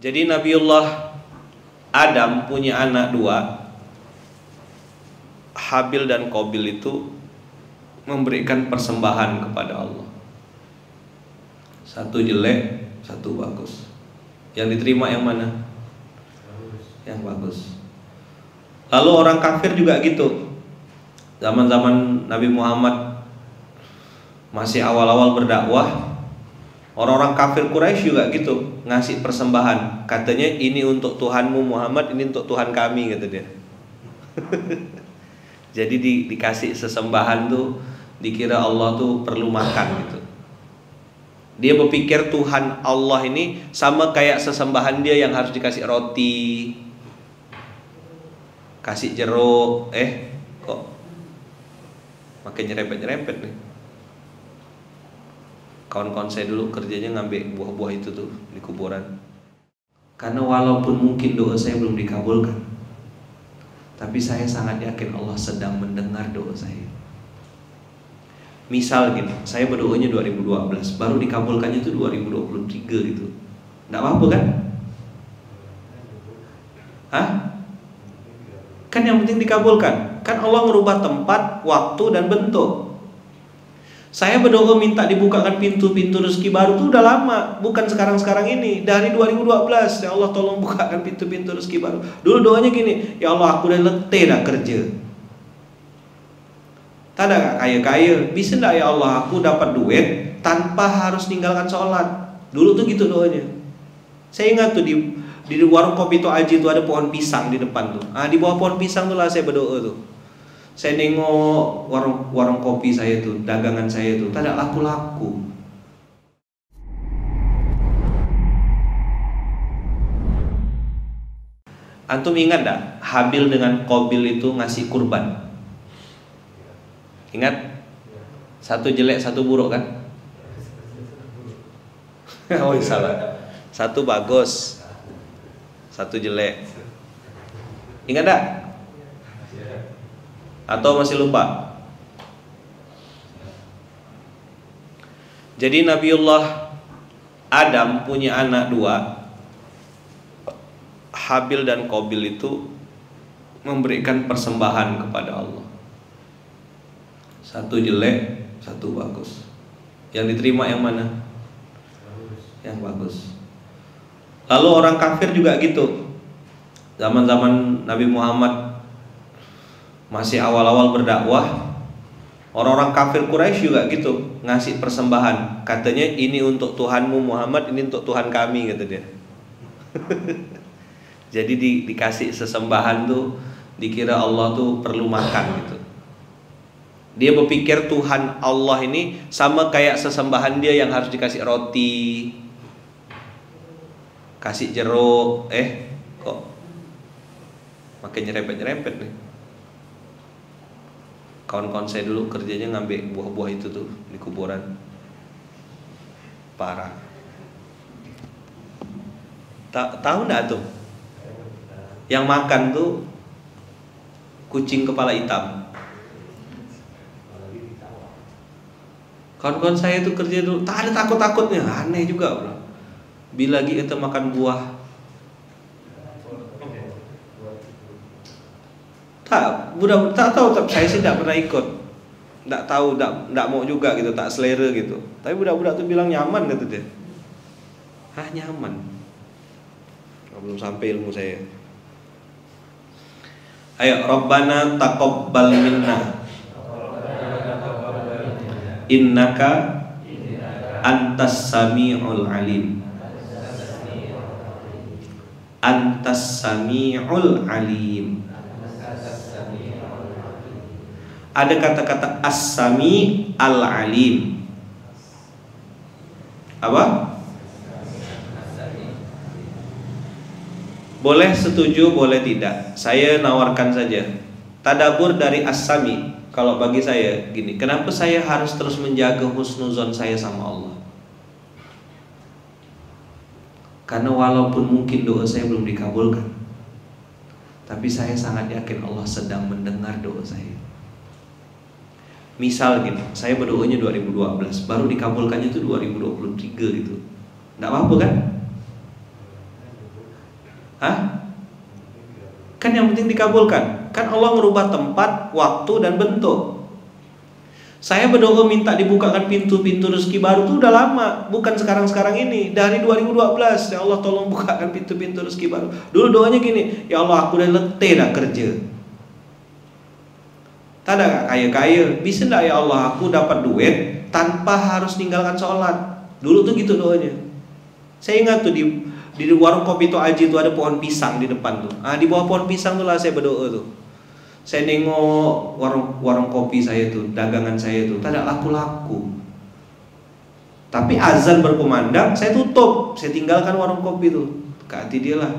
Jadi Nabiullah Adam punya anak dua, Habil dan Qabil itu memberikan persembahan kepada Allah. Satu jelek, satu bagus. Yang diterima yang mana? Yang bagus. Lalu orang kafir juga gitu. Zaman-zaman Nabi Muhammad masih awal-awal berdakwah, orang-orang kafir Quraisy juga gitu, ngasih persembahan. Katanya ini untuk Tuhanmu Muhammad, ini untuk Tuhan kami, kata dia. Jadi dikasih sesembahan tuh, dikira Allah tuh perlu makan gitu. Dia berpikir Tuhan Allah ini sama kayak sesembahan dia yang harus dikasih roti, kasih jeruk. Kok makin nyerempet-nyerempet nih. Kawan-kawan saya dulu kerjanya ngambil buah-buah itu tuh di kuburan. Karena walaupun mungkin doa saya belum dikabulkan, tapi saya sangat yakin Allah sedang mendengar doa saya. Misal gini, saya berdoanya 2012, baru dikabulkannya itu 2023 gitu. Nggak apa-apa kan? Hah? Kan yang penting dikabulkan. Kan Allah merubah tempat, waktu, dan bentuk. Saya berdoa minta dibukakan pintu-pintu rezeki baru tuh udah lama, bukan sekarang-sekarang ini. Dari 2012, ya Allah tolong bukakan pintu-pintu rezeki baru. Dulu doanya gini, ya Allah aku udah letih dah kerja. Tak ada gak kaya-kaya, bisa gak ya Allah aku dapat duit tanpa harus ninggalkan sholat. Dulu tuh gitu doanya. Saya ingat tuh di warung kopi tuh Aji tuh ada pohon pisang di depan tuh. Di bawah pohon pisang tuh lah saya berdoa tuh. Saya nengok warung kopi saya tuh, dagangan saya tuh, tak ada laku-laku. Antum ingat gak Habil dengan Qabil itu ngasih kurban? Ingat? Satu jelek, satu buruk kan? Oh salah. Satu bagus, satu jelek. Ingat gak? Atau masih lupa? Jadi Nabiullah Adam punya anak dua, Habil dan Qabil itu memberikan persembahan kepada Allah. Satu jelek, satu bagus. Yang diterima yang mana? Yang bagus. Lalu orang kafir juga gitu. Zaman-zaman Nabi Muhammad masih awal-awal berdakwah, orang-orang kafir Quraisy juga gitu, ngasih persembahan. Katanya ini untuk Tuhanmu Muhammad, ini untuk Tuhan kami, kata dia. Jadi dikasih sesembahan tuh, dikira Allah tuh perlu makan gitu. Dia berpikir Tuhan Allah ini sama kayak sesembahan dia yang harus dikasih roti, kasih jeruk. Kok makin nyerempet-nyerempet nih. Kawan-kawan saya dulu kerjanya ngambil buah-buah itu tuh di kuburan. Parah. Tahu enggak tuh? Yang makan tuh kucing kepala hitam. Kawan-kawan saya tuh kerja dulu, tak ada takut-takutnya, aneh juga bro. Bila lagi kita makan buah, tak tahu, saya sih tidak pernah ikut, tidak tahu, tidak mau juga gitu, tak selera gitu. Tapi budak-budak tuh bilang nyaman kata dia. Nyaman. Belum sampai ilmu saya. Ayo, Rabbana taqabbal minna, innaka antas sami'ul alim. Antas sami'ul alim. Ada kata-kata as-sami al-alim. Apa? Boleh setuju, boleh tidak. Saya nawarkan saja. Tadabbur dari as-sami. Kalau bagi saya gini, kenapa saya harus terus menjaga husnuzon saya sama Allah? Karena walaupun mungkin doa saya belum dikabulkan, tapi saya sangat yakin Allah sedang mendengar doa saya. Misal gini, saya berdoanya 2012, baru dikabulkannya itu 2023 gitu. Nggak apa-apa kan? Hah? Kan yang penting dikabulkan. Kan Allah merubah tempat, waktu, dan bentuk. Saya berdoa minta dibukakan pintu-pintu rezeki baru itu udah lama, bukan sekarang-sekarang ini. Dari 2012, ya Allah tolong bukakan pintu-pintu rezeki baru. Dulu doanya gini, ya Allah aku udah letih dah kerja. Tak ada gak kaya-kaya, bisa enggak ya Allah aku dapat duit tanpa harus ninggalkan sholat. Dulu tuh gitu doanya. Saya ingat tuh di warung kopi itu Aji tuh ada pohon pisang di depan tuh. Di bawah pohon pisang tuh lah saya berdoa tuh. Saya nengok warung kopi saya tuh, dagangan saya tuh, tak ada laku-laku. Tapi azan berkumandang, saya tutup, saya tinggalkan warung kopi tuh. Ke hati dia lah.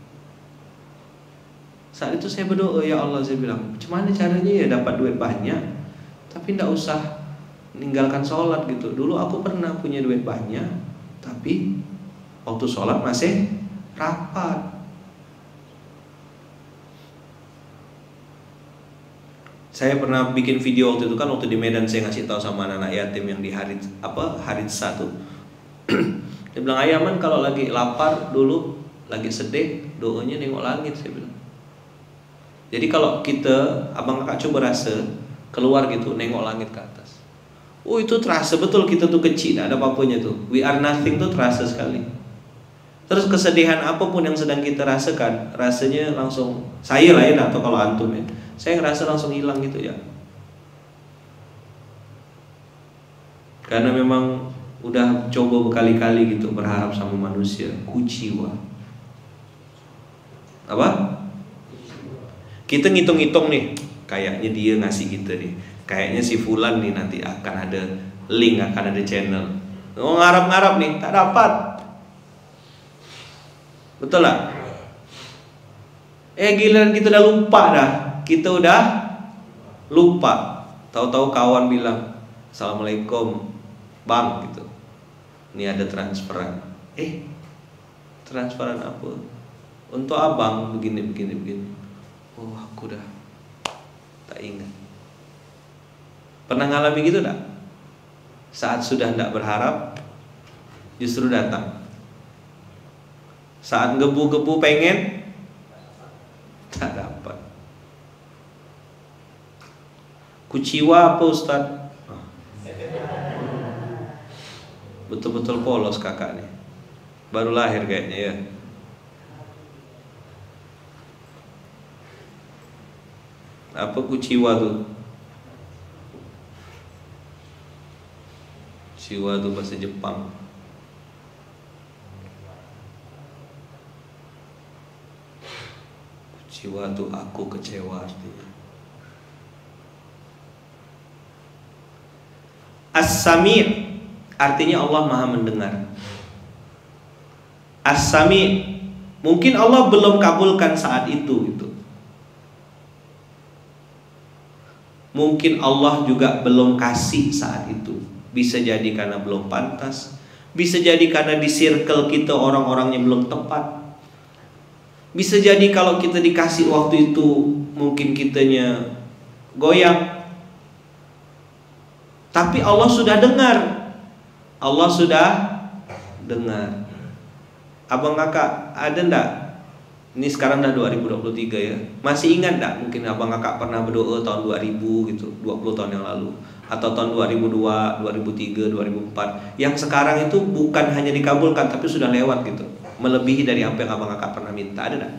Saat itu saya berdoa, ya Allah, saya bilang, gimana caranya ya dapat duit banyak, tapi tidak usah meninggalkan sholat gitu. Dulu aku pernah punya duit banyak, tapi waktu sholat masih rapat. Saya pernah bikin video waktu itu kan, waktu di Medan saya ngasih tahu sama anak-anak yatim yang di hari 1. Dia bilang, Ayaman kalau lagi lapar dulu, lagi sedih, doanya nengok langit, saya bilang. Jadi kalau kita, abang kakak coba rasa keluar gitu, nengok langit ke atas. Oh itu terasa betul kita tuh kecil, tidak ada apa-apanya tuh. We are nothing tuh terasa sekali. Terus kesedihan apapun yang sedang kita rasakan, rasanya langsung, saya lah ya, atau kalau antum ya, saya ngerasa langsung hilang gitu ya. Karena memang udah coba berkali-kali gitu berharap sama manusia, kuciwa. Apa? Kita ngitung-ngitung nih, kayaknya dia ngasih kita nih, kayaknya si Fulan nih nanti akan ada link, akan ada channel. Oh ngarap-ngarap nih, tak dapat. Betul lah? Giliran kita udah lupa dah. Kita udah lupa. Tahu-tahu kawan bilang, Assalamualaikum bang gitu. Ini ada transferan. Transferan apa? Untuk abang begini. Oh aku dah tak ingat. Pernah ngalami gitu tak? Saat sudah tidak berharap, justru datang. Saat gebu-gebu pengen, tak dapat. Kuciwa apa Ustaz? Betul-betul polos kakak nih. Baru lahir kayaknya ya. Apa kuciwa tuh? Kuciwa tuh bahasa Jepang. Kuciwa tuh aku kecewa artinya. As-Sami' artinya Allah Maha mendengar. As-Sami' mungkin Allah belum kabulkan saat itu gitu. Mungkin Allah juga belum kasih saat itu. Bisa jadi karena belum pantas, bisa jadi karena di circle kita orang-orangnya belum tepat. Bisa jadi kalau kita dikasih waktu itu mungkin kitanya goyang. Tapi Allah sudah dengar. Allah sudah dengar. Abang kakak ada ndak? Ini sekarang udah 2023 ya. Masih ingat enggak mungkin abang kakak pernah berdoa tahun 2000 gitu, 20 tahun yang lalu, atau tahun 2002, 2003, 2004. Yang sekarang itu bukan hanya dikabulkan tapi sudah lewat gitu. Melebihi dari apa yang abang kakak pernah minta. Ada enggak?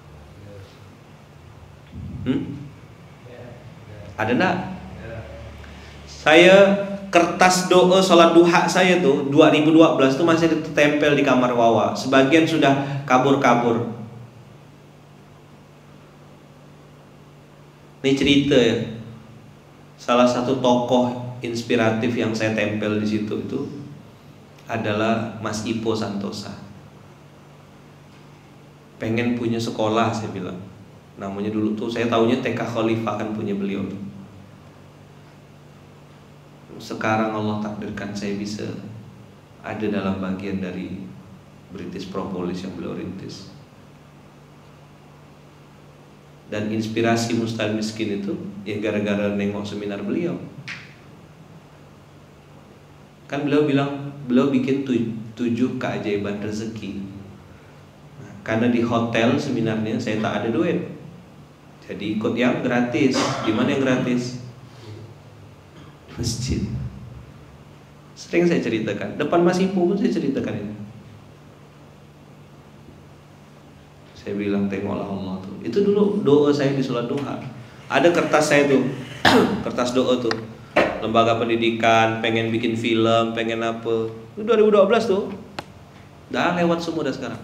Ada enggak? Saya kertas doa sholat duha saya tuh 2012 tuh masih ditempel di kamar Wawa. Sebagian sudah kabur-kabur. Ini cerita ya. Salah satu tokoh inspiratif yang saya tempel di situ itu adalah Mas Ipo Santosa. Pengen punya sekolah saya bilang. Namanya dulu tuh saya taunya TK Khalifah kan punya beliau. Sekarang Allah takdirkan saya bisa ada dalam bagian dari British Propolis yang beliau rintis. Dan inspirasi Mustahil Miskin itu ya gara-gara nengok seminar beliau. Kan beliau bilang, beliau bikin 7 keajaiban rezeki. Nah, karena di hotel seminarnya saya tak ada duit. Jadi ikut yang gratis. Di mana yang gratis? Masjid. Sering saya ceritakan. Depan Mas Ipu pun saya ceritakan ini. Saya bilang tengoklah Allah tuh. Itu dulu doa saya di sholat duha. Ada kertas saya tuh, kertas doa tuh. Lembaga pendidikan, pengen bikin film, pengen apa. Itu 2012 tuh. Dah lewat semua dah sekarang.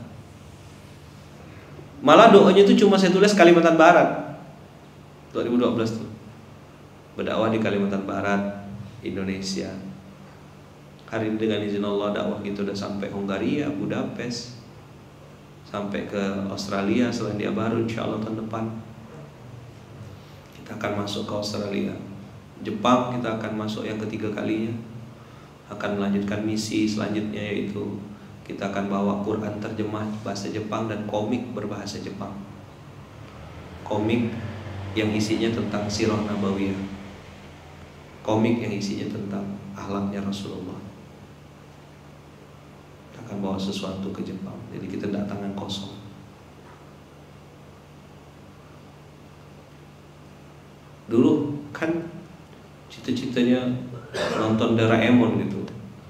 Malah doanya itu cuma saya tulis Kalimantan Barat 2012 tuh. Berdakwah di Kalimantan Barat, Indonesia. Hari ini dengan izin Allah dakwah gitu udah sampai Hungaria, Budapest, sampai ke Australia, Selandia Baru, insya Allah tahun depan kita akan masuk ke Australia. Jepang kita akan masuk yang ketiga kalinya. Akan melanjutkan misi selanjutnya, yaitu kita akan bawa Quran terjemah bahasa Jepang dan komik berbahasa Jepang. Komik yang isinya tentang sirah nabawiyah, komik yang isinya tentang akhlaknya Rasulullah. Kita akan bawa sesuatu ke Jepang. Jadi kita tidak tangan kosong. Dulu kan cita-citanya nonton Doraemon gitu.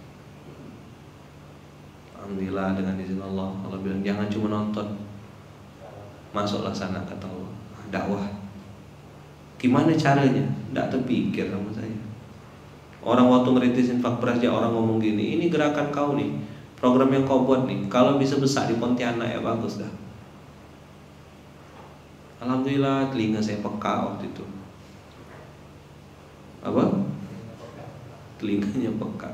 Alhamdulillah dengan izin Allah bilang jangan cuma nonton, masuklah sana, kata Allah. Dakwah. Gimana caranya? Tidak terpikir sama saya. Orang waktu merintis infak praja, orang ngomong gini, ini gerakan kau nih, program yang kau buat nih, kalau bisa besar di Pontianak ya bagus dah. Alhamdulillah telinga saya peka waktu itu. Apa? Telinganya peka.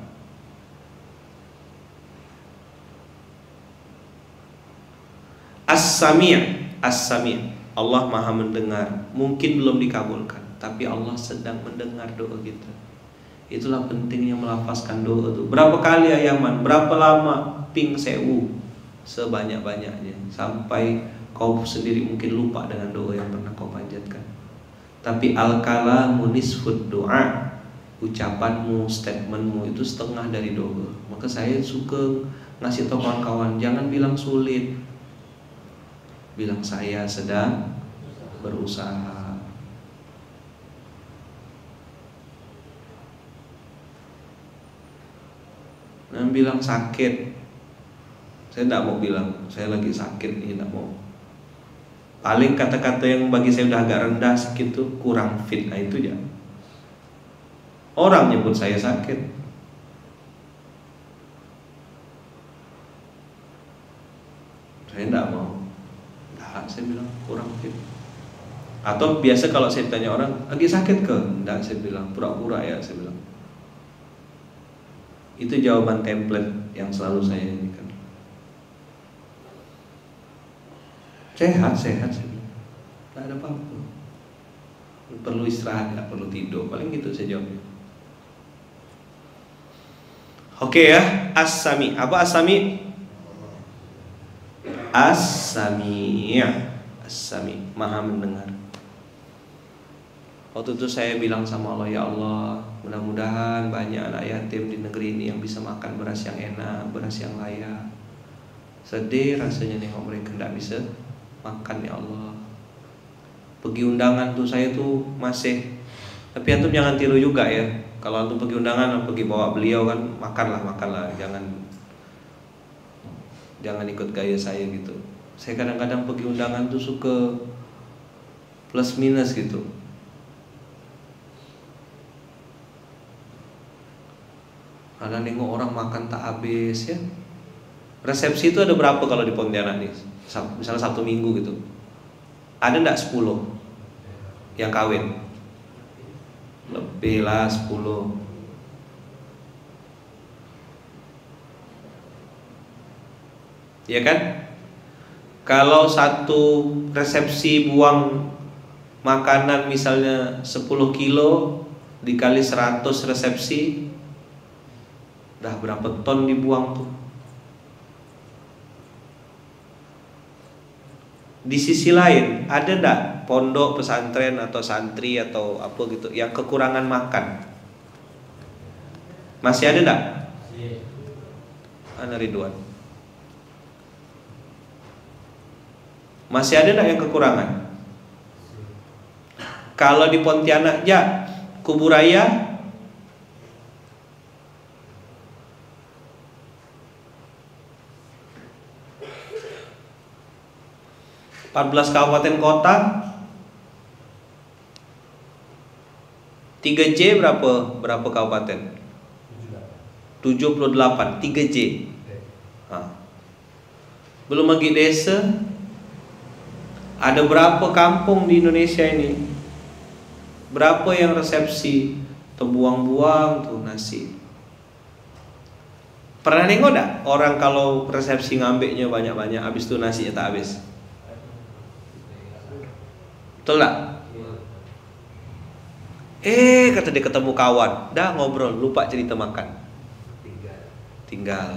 As-Sami', As-Sami'. Allah Maha mendengar. Mungkin belum dikabulkan, tapi Allah sedang mendengar doa kita. Itulah pentingnya melafazkan doa itu. Berapa kali Ayaman? Berapa lama? Ping sewu. Sebanyak-banyaknya. Sampai kau sendiri mungkin lupa dengan doa yang pernah kau panjatkan. Tapi al-kalamu nisfud doa. Ucapanmu, statementmu itu setengah dari doa. Maka saya suka ngasih tahu kawan-kawan, jangan bilang sulit, bilang saya sedang berusaha. Jangan bilang sakit. Saya tidak mau bilang saya lagi sakit nih, tidak mau. Paling kata-kata yang bagi saya udah agak rendah sedikit tuh kurang fit, nah itu ya. Orang nyebut saya sakit. Saya tidak mau. Nah, saya bilang kurang fit. Atau biasa kalau saya tanya orang, lagi sakit ke? Tidak, saya bilang pura-pura ya, saya bilang. Itu jawaban template yang selalu saya inikan. Sehat, saya bilang. Tidak ada apa-apa. Perlu istirahat, tidak perlu tidur. Paling gitu saya jawabnya. Oke ya, As-Sami. Apa As-Sami? As-Sami', As-Sami', Maha mendengar. Waktu itu saya bilang sama Allah, ya Allah, mudah-mudahan banyak anak yatim di negeri ini yang bisa makan beras yang enak, beras yang layak. Sedih rasanya nengok mereka tidak bisa makan, ya Allah. Pergi undangan tuh saya tuh masih, tapi antum jangan tiru juga ya. Kalau antum pergi undangan, pergi bawa beliau kan, makanlah, jangan ikut gaya saya gitu. Saya kadang-kadang pergi undangan tuh suka plus minus gitu. Ada nengok orang makan tak habis ya. Resepsi itu ada berapa kalau di Pontianak nih? Misalnya 1 minggu gitu. Ada enggak 10 yang kawin? Lebih lah 10. Ya kan? Kalau satu resepsi buang makanan misalnya 10 kilo dikali 100 resepsi, dah berapa ton dibuang tuh? Di sisi lain, ada enggak pondok, pesantren atau santri atau apa gitu yang kekurangan makan? Masih ada enggak? Ana Ridwan. Masih ada enggak yang kekurangan? Kalau di Pontianak ya, Kuburaya 14 kabupaten kota, 3J berapa kabupaten? 78, 3J. Belum lagi desa. Ada berapa kampung di Indonesia ini? Berapa yang resepsi terbuang-buang tuh nasi? Pernah nengok enggak orang kalau resepsi ngambeknya banyak-banyak, habis itu nasinya tak habis? Betul tak? Kata dia ketemu kawan, dah ngobrol, lupa cerita makan. Tinggal.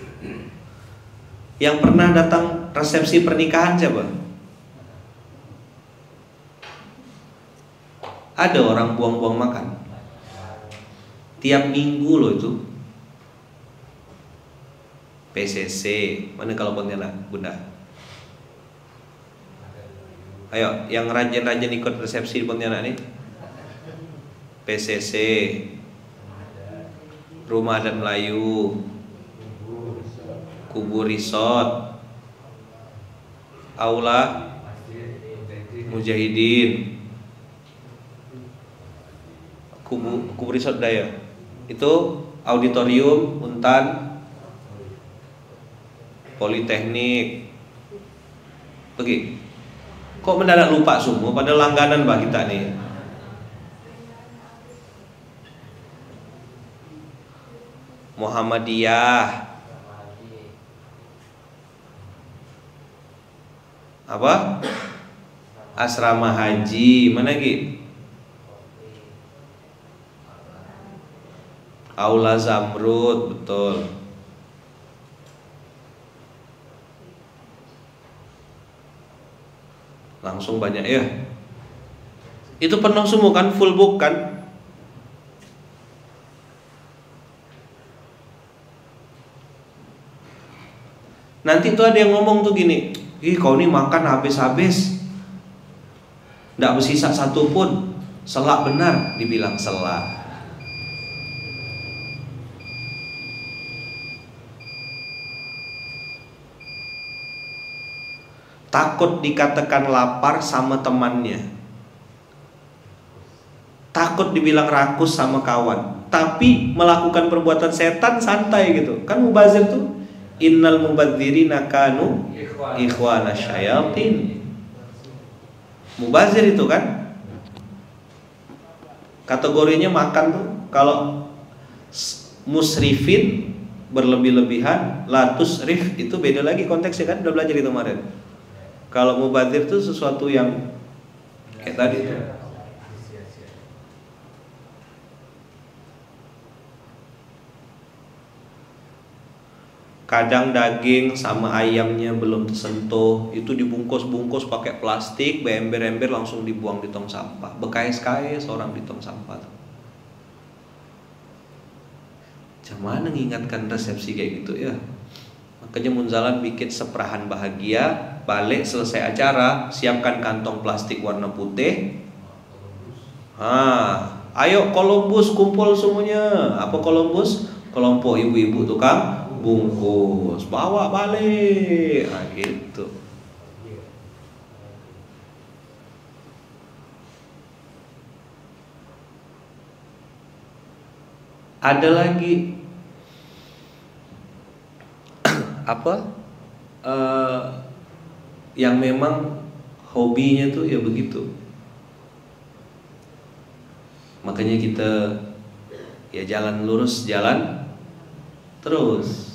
Yang pernah datang resepsi pernikahan siapa? Ada orang buang-buang makan. Tiap minggu loh itu. PCC, mana kalau Pontianak, Bunda? Ayo, yang rajin-rajin ikut resepsi di Pontianak nih. PCC, Rumah Adat Melayu, Kubur Resort, Aula Mujahidin, Kubur Resort Daya. Itu auditorium Untan, Politeknik. Pergi. Kok mendadak lupa semua pada langganan bah kita nih. Muhammadiyah. Apa? Asrama haji. Mana lagi? Aula Zamrud, betul. Langsung banyak ya. Itu penuh semua kan, full book kan? Nanti tuh ada yang ngomong tuh gini, ih kau ini makan habis-habis, nggak bersisa satu pun. Selak benar, dibilang selak. Takut dikatakan lapar sama temannya, takut dibilang rakus sama kawan, tapi melakukan perbuatan setan santai gitu. Kan mubazir tuh, innal mubadzirina kanu ikhwana syayatin. Mubazir itu kan kategorinya makan tuh. Kalau musrifin berlebih-lebihan, latus rif itu beda lagi konteksnya kan, udah belajar itu kemarin. Kalau mubadzir itu sesuatu yang kayak tadi itu. Kadang daging sama ayamnya belum tersentuh, itu dibungkus-bungkus pakai plastik, beember-ember langsung dibuang di tong sampah. Bekais-kais orang di tong sampah tuh. Cuman mengingatkan resepsi kayak gitu ya. Makanya Munzalan bikin seperahan bahagia. Balik selesai acara, siapkan kantong plastik warna putih. Ayo Columbus kumpul semuanya. Apa Columbus? Kelompok ibu-ibu tukang bungkus, bawa balik. Nah, gitu. Ada lagi apa? Yang memang hobinya tuh ya begitu. Makanya kita ya jalan lurus, jalan terus.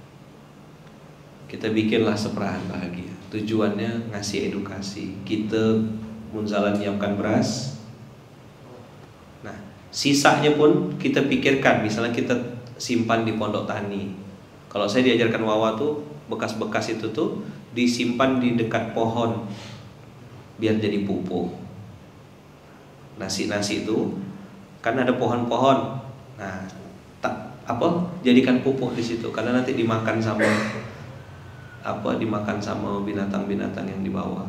Kita bikinlah seperahan bahagia. Tujuannya ngasih edukasi. Kita Munzalan nyiapkan beras. Nah, sisanya pun kita pikirkan. Misalnya kita simpan di pondok tani. Kalau saya diajarkan Wawa tuh, bekas-bekas itu tuh disimpan di dekat pohon biar jadi pupuk. Nasi-nasi itu kan ada pohon-pohon. Nah, jadikan pupuk di situ karena nanti dimakan sama dimakan sama binatang-binatang yang di bawah.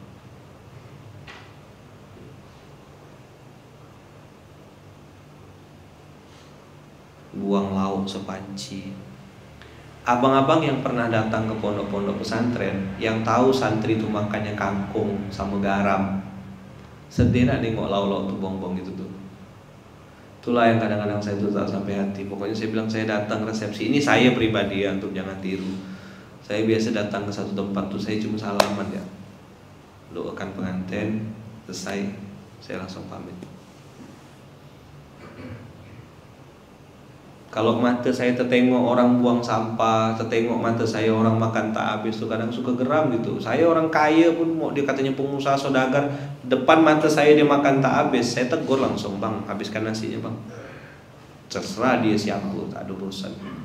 Buang lauk sepanci. Abang-abang yang pernah datang ke pondok-pondok pesantren, yang tahu santri itu makannya kangkung sama garam, sedih nak nengok lauk-lauk tuh bongbong gitu tuh. Itulah yang kadang-kadang saya tuh tak sampai hati. Pokoknya saya bilang saya datang resepsi ini, saya pribadi ya, untuk jangan tiru. Saya biasa datang ke satu tempat tuh saya cuma salaman ya, doakan pengantin, selesai saya langsung pamit. Kalau mata saya tertengok orang buang sampah, tertengok mata saya orang makan tak habis tuh kadang suka geram gitu. Saya orang kaya pun mau dia katanya pengusaha saudagar, depan mata saya dia makan tak habis, saya tegur langsung, bang habiskan nasinya bang. Terserah dia siapa, tak ada urusan.